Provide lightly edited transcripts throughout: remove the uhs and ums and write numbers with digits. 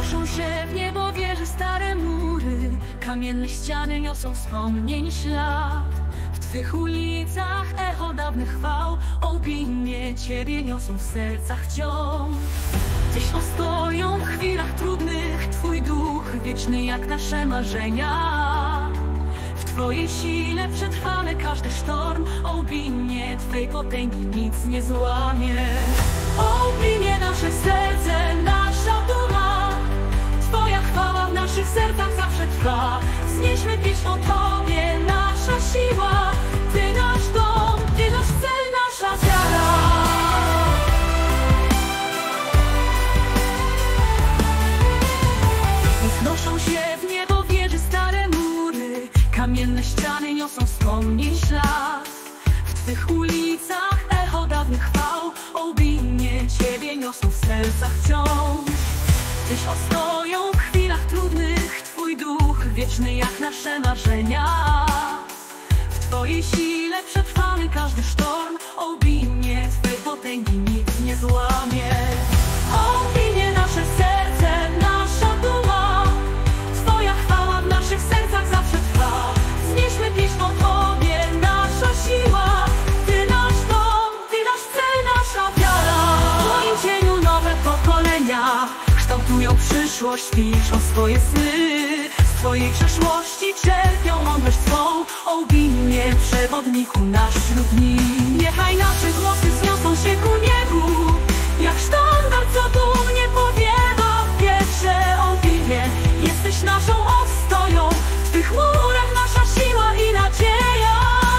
Wznoszą się w niebo wieże stare mury, kamienne ściany niosą wspomnień ślad. W Twych ulicach echo dawnych chwał, oginie Ciebie niosą w sercach wciąż. Gdzieś ostoją w chwilach trudnych Twój duch, wieczny jak nasze marzenia. W Twojej sile przetrwamy każdy sztorm, oginie Twej potęgi nic nie złamie. Oginie nasze serce, nasza duma, Twoja chwała w naszych sercach zawsze trwa. Wznieśmy pieśń o Tobie, nasza siła, Ty nasz dom, Ty nasz cel, nasza wiara. Wznoszą się w niebo wieże stare mury, kamienne ściany niosą wspomnień ślad. W Twych ulicach echo dawnych chwał, oginie Ciebie niosą w sercach wciąż. Gdzieś ostoją w chwilach trudnych Twój duch, wieczny jak nasze marzenia. W Twojej sile przetrwamy każdy sztorm, oginie Twej potęgi nic nie złamie. Oginie nasze serce, nasza duma, Twoja chwała w naszych sercach zawsze trwa. Wznieśmy pieśń o Tobie, nasza siła, Ty nasz dom, Ty nasz cel, nasza wiara. W Twoim cieniu nowe pokolenia kształtują przyszłość, piszą swoje sny. Z Twojej przeszłości czerpią mądrość swą, oginie przewodniku nasz wśród dni. Niechaj nasze głosy wzniosą się ku niebu, jak sztandar, co dumnie powiewa w wietrze. Oginie, jesteś naszą ostoją, w Twych murach nasza siła i nadzieja.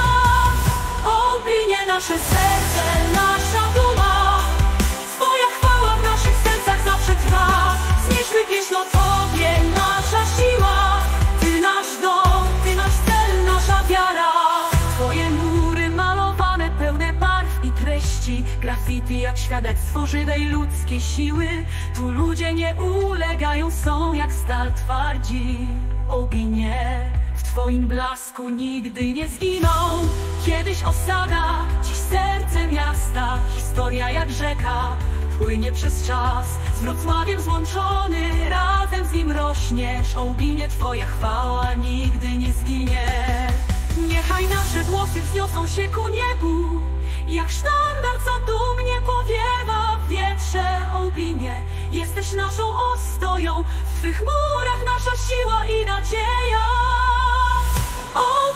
Oginie nasze serce, nasza duma, Twoja chwała w naszych sercach zawsze trwa. Znieśmy pieśń o Tobie, nasza siła, Ty nasz dom, Ty nasz cel, nasza wiara. Twoje mury malowane, pełne barw i treści, graffiti jak świadectwo żywej ludzkiej siły. Tu ludzie nie ulegają, są jak stal twardzi. Oginie w Twoim blasku nigdy nie zginą. Kiedyś osada, dziś serce miasta, historia jak rzeka płynie przez czas. Z Wrocławiem złączony, razem z nim rośniesz. Oginie Twoja chwała nigdy nie zginie. Niechaj nasze głosy wzniosą się ku niebu, jak sztandar, co dumnie powiewa w wietrze. Oginie, jesteś naszą ostoją, w Twych murach nasza siła i nadzieja.